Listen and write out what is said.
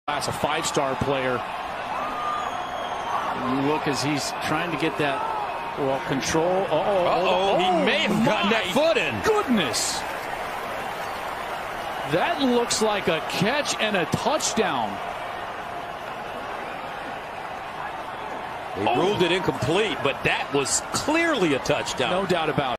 That's a five-star player. You look as he's trying to get that control. He may have gotten that foot in. Goodness. That looks like a catch and a touchdown. They ruled it incomplete, but that was clearly a touchdown. No doubt about it.